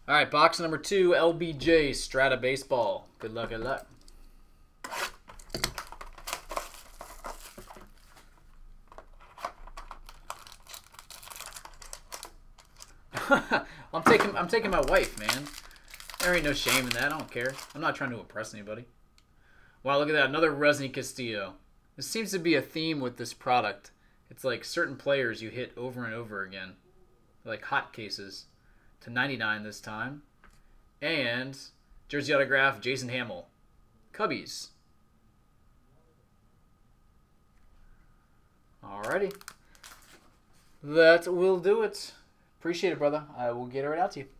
All right, box number 2, LBJ Strata Baseball. Good luck, good luck. I'm taking my wife, man. There ain't no shame in that. I don't care. I'm not trying to impress anybody. Wow, look at that. Another Resny Castillo. There seems to be a theme with this product. It's like certain players you hit over and over again. Like hot cases. To 99 this time. And jersey autograph, Jason Hamill. Cubbies. Alrighty. That will do it. Appreciate it, brother. I will get it right out to you.